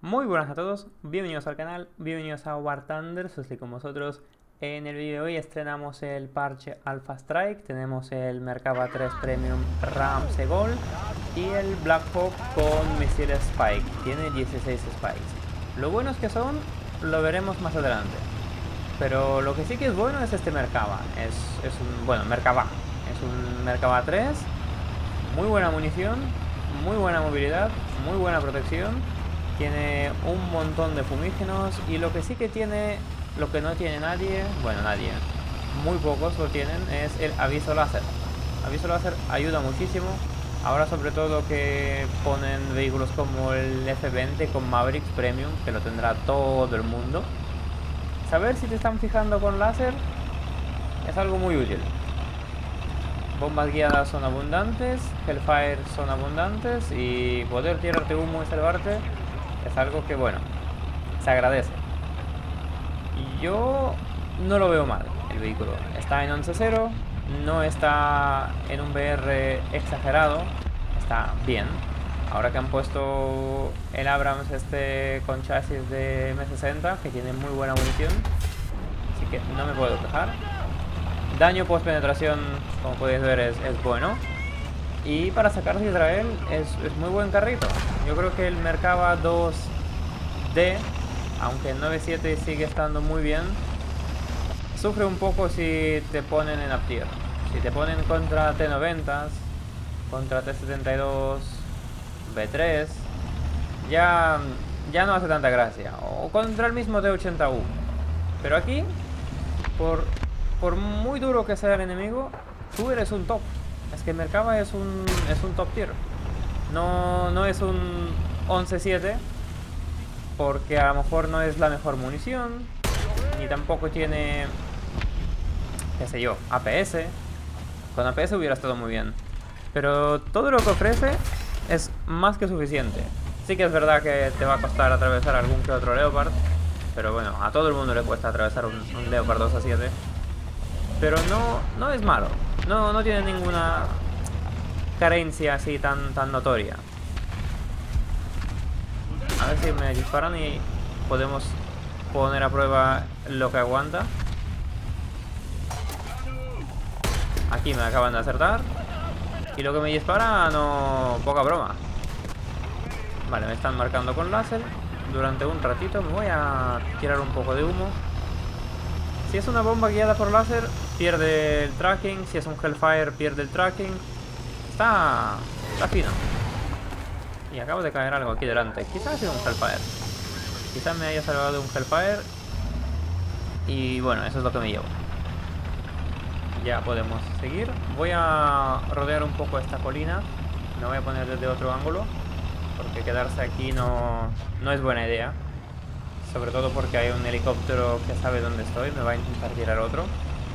Muy buenas a todos, bienvenidos al canal, bienvenidos a War Thunder, estoy con vosotros. En el vídeo de hoy estrenamos el parche Alpha Strike, tenemos el Merkava 3 Premium RAM Gold y el Black Hawk con misiles Spike, tiene 16 Spikes. Lo buenos que son, lo veremos más adelante. Pero lo que sí que es bueno es este Merkava, es un Merkava 3, muy buena munición, muy buena movilidad, muy buena protección. Tiene un montón de fumígenos y lo que sí que tiene, lo que no tiene nadie, bueno, nadie, muy pocos lo tienen, es el aviso láser. Aviso láser ayuda muchísimo, ahora sobre todo que ponen vehículos como el F20 con Mavericks Premium, que lo tendrá todo el mundo. Saber si te están fijando con láser es algo muy útil. Bombas guiadas son abundantes, Hellfire son abundantes y poder tirarte humo y salvarte es algo que, bueno, se agradece. Y yo no lo veo mal el vehículo. Está en 11.0, no está en un VR exagerado, está bien. Ahora que han puesto el Abrams este con chasis de M60, que tiene muy buena munición, así que no me puedo quejar. Daño post penetración, como podéis ver, es bueno. Y para sacarse Israel es muy buen carrito. Yo creo que el Merkava 2D, aunque el 9.7 sigue estando muy bien, sufre un poco si te ponen en up tier. Si te ponen contra T90s, contra T72, B3, ya no hace tanta gracia. O contra el mismo T80U. Pero aquí, por muy duro que sea el enemigo, tú eres un top. Es que Merkava es un top tier. No es un 11.7, porque a lo mejor no es la mejor munición, ni tampoco tiene, qué sé yo, APS. Con APS hubiera estado muy bien, pero todo lo que ofrece es más que suficiente. Sí que es verdad que te va a costar atravesar algún que otro Leopard, pero bueno, a todo el mundo le cuesta atravesar un Leopard 2A7. Pero no es malo, no tiene ninguna carencia así tan notoria. A ver si me disparan y podemos poner a prueba lo que aguanta. Aquí me acaban de acertar. Y lo que me dispara, no, poca broma. Vale, me están marcando con láser. Durante un ratito me voy a tirar un poco de humo. Si es una bomba guiada por láser, pierde el tracking. Si es un Hellfire, pierde el tracking. Está fino. Y acabo de caer algo aquí delante. Quizás ha sido un Hellfire. Quizás me haya salvado de un Hellfire. Y bueno, eso es lo que me llevo. Ya podemos seguir. Voy a rodear un poco esta colina. Me voy a poner desde otro ángulo, porque quedarse aquí no es buena idea. Sobre todo porque hay un helicóptero que sabe dónde estoy. Me va a intentar tirar otro.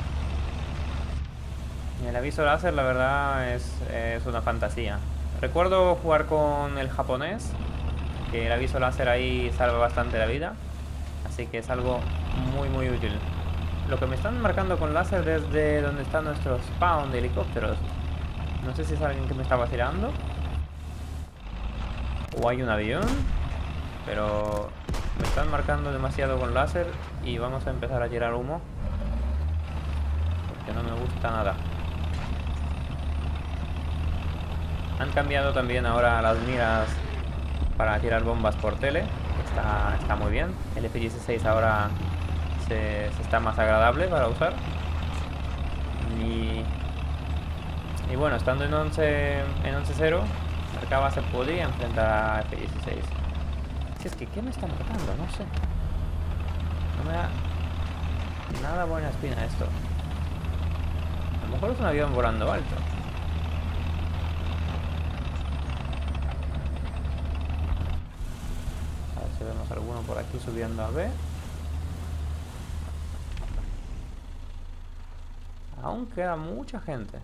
Y el aviso láser, la verdad, es una fantasía. Recuerdo jugar con el japonés, que el aviso láser ahí salva bastante la vida. Así que es algo muy útil. Lo que me están marcando con láser desde donde está nuestro spawn de helicópteros. No sé si es alguien que me está vacilando o hay un avión, pero me están marcando demasiado con láser y vamos a empezar a tirar humo, porque no me gusta nada. Han cambiado también ahora las miras para tirar bombas por tele. Está muy bien. El F-16 ahora se está más agradable para usar. Y bueno, estando en 11.0, Merkava se podría enfrentar a F-16. Si es que, ¿qué me está marcando? No sé. No me da nada buena espina esto. A lo mejor es un avión volando alto. A ver si vemos alguno por aquí subiendo a B. Aún queda mucha gente.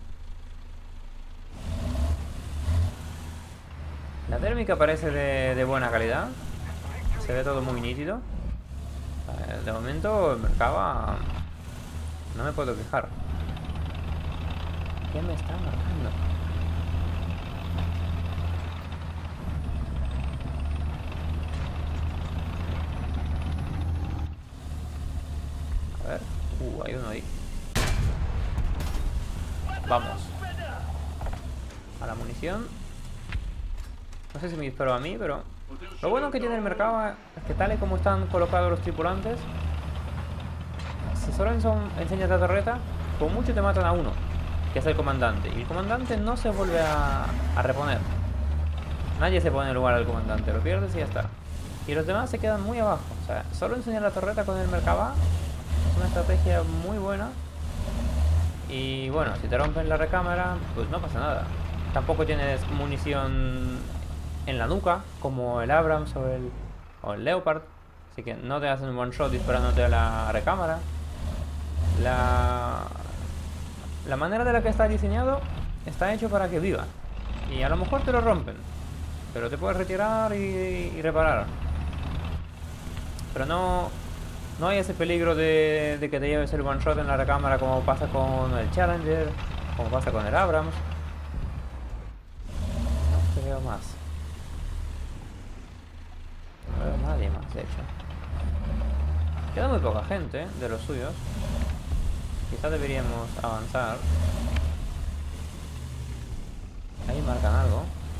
La térmica parece de buena calidad. Se ve todo muy nítido. De momento el Merkava no me puedo quejar. ¿Qué me está marcando? Hay uno ahí. Vamos. A la munición. No sé si me disparó a mí, pero... Lo bueno que tiene el mercado es que tal y como están colocados los tripulantes, si solo enseñas la torreta, con mucho te matan a uno, que es el comandante. Y el comandante no se vuelve a reponer. Nadie se pone en lugar del comandante, lo pierdes y ya está. Y los demás se quedan muy abajo. O sea, solo enseñar la torreta con el Merkabah es una estrategia muy buena. Y bueno, si te rompen la recámara, pues no pasa nada. Tampoco tienes munición en la nuca, como el Abrams o el Leopard. Así que no te hacen un one shot disparándote a la recámara. La manera de la que está diseñado está hecho para que viva. Y a lo mejor te lo rompen, pero te puedes retirar y reparar. Pero no hay ese peligro de que te lleves el one shot en la recámara, como pasa con el Challenger, como pasa con el Abrams. No te veo más. No veo nadie más, de hecho. Queda muy poca gente, de los suyos. Quizás deberíamos avanzar. Ahí marcan algo.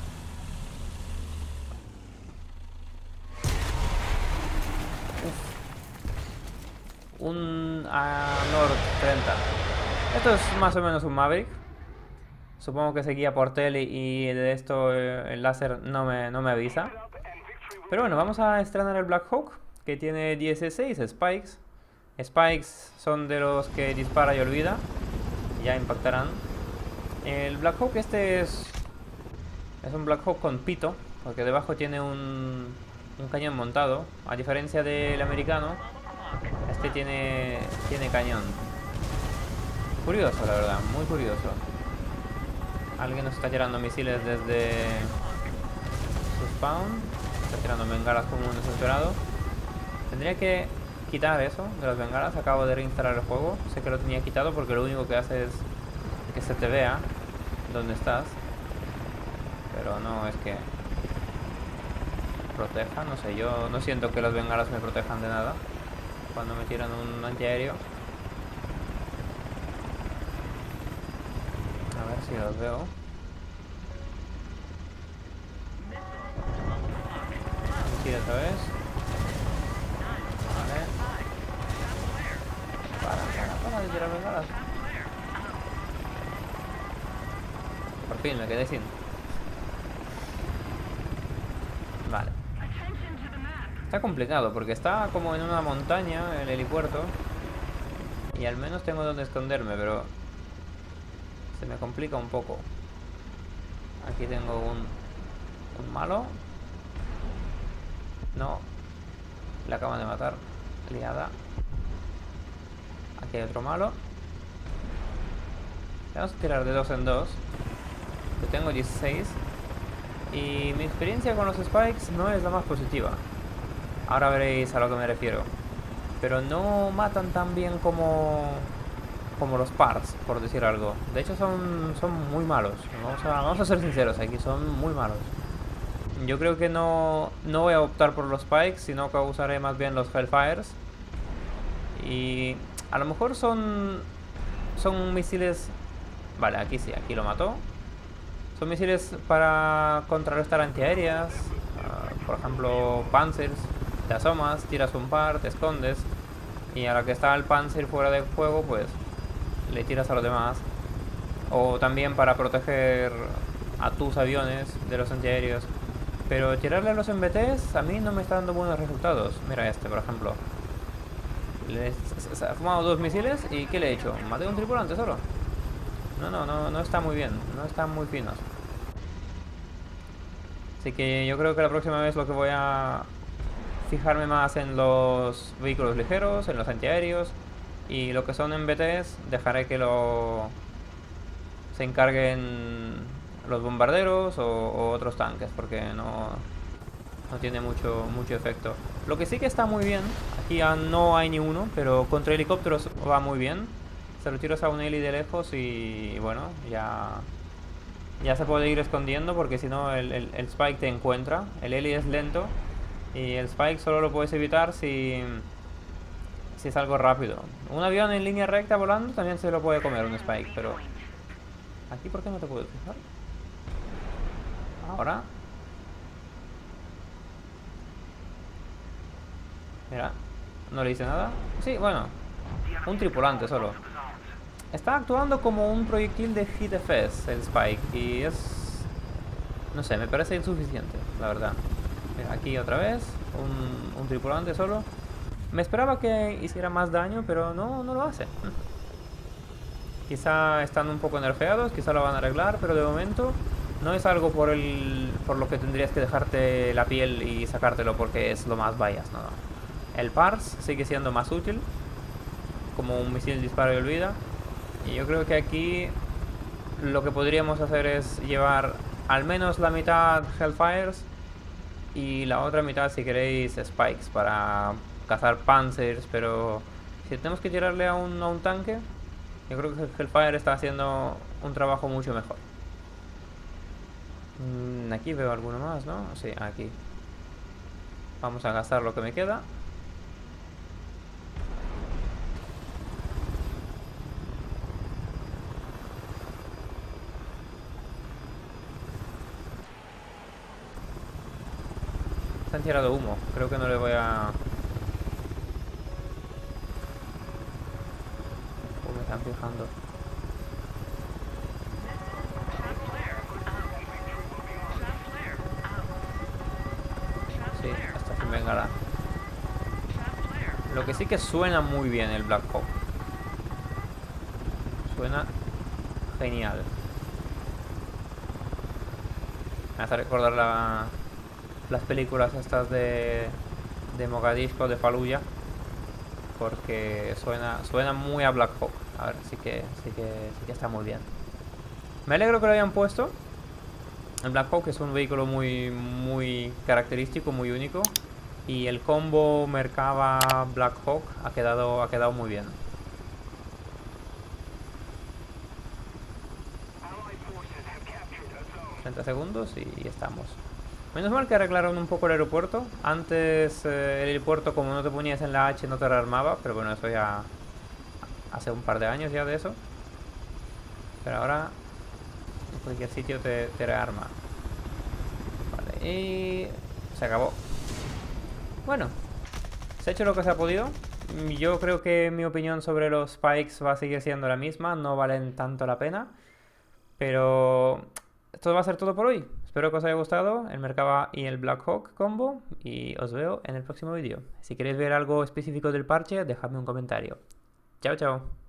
Un Nord 30. Esto es más o menos un Maverick. Supongo que se guía por tele y de esto el láser no me avisa. Pero bueno, vamos a estrenar el Black Hawk, que tiene 16 spikes. Spikes son de los que dispara y olvida. Ya impactarán. El Black Hawk este es un Black Hawk con pito, porque debajo tiene un cañón montado. A diferencia del americano, este tiene cañón. Curioso, la verdad, muy curioso. Alguien nos está tirando misiles desde su spawn. Está tirando bengalas como un desesperado. Tendría que quitar eso de las bengalas. Acabo de reinstalar el juego. Sé que lo tenía quitado porque lo único que hace es que se te vea dónde estás. Pero no es que proteja, no sé, yo no siento que las bengalas me protejan de nada cuando me tiran un antiaéreo. A ver si los veo. Tira otra vez. Vale. Para de tirar bengalas. Por fin me quedé sin. Vale. Está complicado porque está como en una montaña el helipuerto. Y al menos tengo donde esconderme, pero se me complica un poco. Aquí tengo un malo. No. Le acaban de matar. Liada. Aquí hay otro malo. Vamos a tirar de 2 en 2. Yo tengo 16. Y mi experiencia con los spikes no es la más positiva. Ahora veréis a lo que me refiero. Pero no matan tan bien como los parts, por decir algo. De hecho son muy malos. Vamos a ser sinceros aquí, son muy malos. Yo creo que no voy a optar por los spikes, sino que usaré más bien los Hellfires. Y a lo mejor son misiles... Vale, aquí sí, aquí lo mató. Son misiles para contrarrestar antiaéreas. Por ejemplo, Panzers. Te asomas, tiras un par, te escondes. Y a la que está el Panzer fuera de juego, pues le tiras a los demás. O también para proteger a tus aviones de los antiaéreos. Pero tirarle a los MBTs a mí no me está dando buenos resultados. Mira este, por ejemplo. Se ha fumado 2 misiles y ¿qué le he hecho? ¿Maté a un tripulante solo? No está muy bien. No están muy finos. Así que yo creo que la próxima vez lo que voy a fijarme más en los vehículos ligeros, en los antiaéreos. Y lo que son MBTs dejaré que se encarguen los bombarderos o otros tanques, porque no tiene mucho efecto. Lo que sí que está muy bien, aquí ya no hay ni uno, pero contra helicópteros va muy bien. Se lo tiras a un heli de lejos y bueno, ya se puede ir escondiendo, porque si no el Spike te encuentra. El heli es lento y el Spike solo lo puedes evitar si si es algo rápido. Un avión en línea recta volando también se lo puede comer un Spike, pero... Aquí, ¿por qué no te puedo fijar? Ahora. Mira, no le hice nada. Sí, bueno, un tripulante solo. Está actuando como un proyectil de Hit FS, el Spike, y es... No sé, me parece insuficiente, la verdad. Mira, aquí otra vez, un tripulante solo. Me esperaba que hiciera más daño, pero no lo hace. Quizá están un poco nerfeados, quizá lo van a arreglar, pero de momento no es algo por lo que tendrías que dejarte la piel y sacártelo porque es lo más bias, no. El Pars sigue siendo más útil como un misil disparo y olvida. Y yo creo que aquí lo que podríamos hacer es llevar al menos la mitad Hellfires y la otra mitad, si queréis, Spikes para cazar Panzers, pero si tenemos que tirarle a un tanque, yo creo que el Hellfire está haciendo un trabajo mucho mejor. Aquí veo alguno más, ¿no? Sí, aquí. Vamos a gastar lo que me queda. Se han tirado humo. Creo que no le voy a... me están fijando. Sí, hasta sin bengala. Lo que sí que suena muy bien el Black Hawk. Suena genial. Me hace recordar las películas estas de Mogadiscio, de Fallujah, porque suena muy a Black Hawk. A ver, sí que está muy bien. Me alegro que lo hayan puesto. El Black Hawk es un vehículo muy característico, muy único, y el combo Merkava Black Hawk ha quedado muy bien. 30 segundos y estamos. Menos mal que arreglaron un poco el aeropuerto. Antes el aeropuerto, como no te ponías en la H, no te rearmaba. Pero bueno, eso ya hace un par de años ya de eso. Pero ahora en cualquier sitio te rearma. Vale, y se acabó. Bueno, se ha hecho lo que se ha podido. Yo creo que mi opinión sobre los Spikes va a seguir siendo la misma. No valen tanto la pena. Pero esto va a ser todo por hoy. Espero que os haya gustado el Merkava y el Black Hawk combo. Y os veo en el próximo vídeo. Si queréis ver algo específico del parche, dejadme un comentario. Chao, chao.